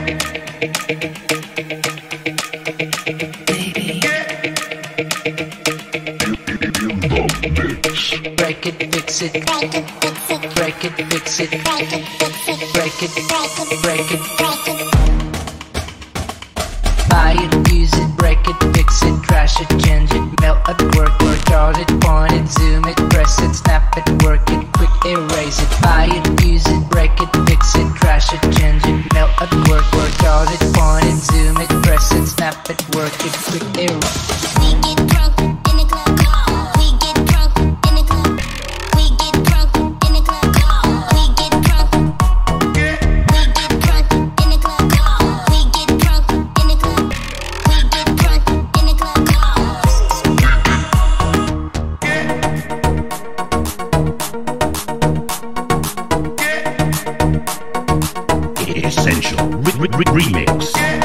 Break it, fix it, break it, fix it, break it, break it. Buy it, use it, break it, fix it, trash it, change it, melt it, work out it, point it, zoom it, press it, snap it, work it, quick erase it. Buy it, use it, break it, fix it, trash it, change it, melt it, work out it, point it, zoom it, press it, snap it, work it, quick erase. We get drunk in the club. We get drunk in the club. We get drunk in the club. We get drunk. We get drunk in the club. We get drunk in the club. We get drunk in the club. Essential remix.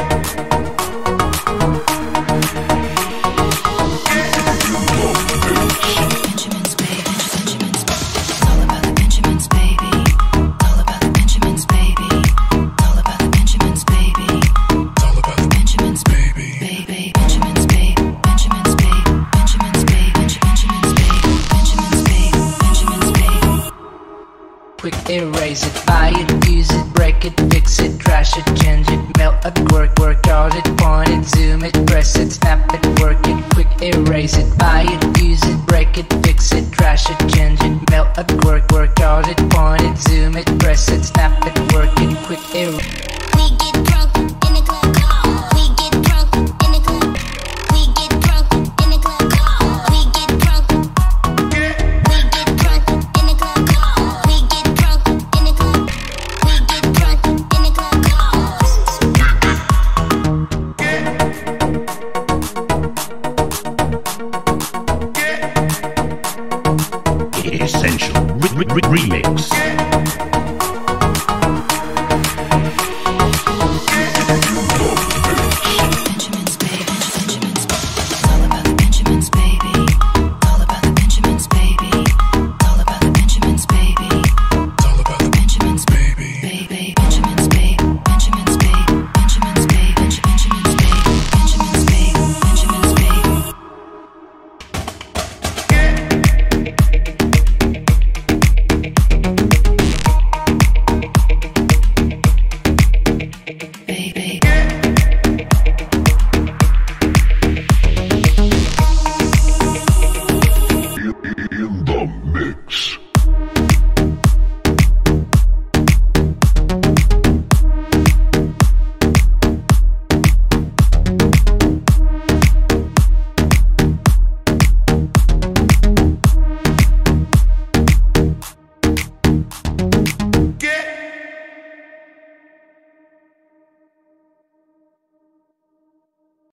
Quick erase it, buy it, use it, break it, fix it, trash it, change it, melt it, work out it, point it, zoom it, press it, snap it, work it, quick erase it, buy it, use it, break it, fix it, trash it, change it, melt it, work out it, point it, zoom it, press it, snap it, work it, quick erase. We get drunk in the club. We get drunk in the club. We get drunk in the club. We get drunk. We get drunk in the club. We get drunk in the club. We get drunk in the club. Essential remix.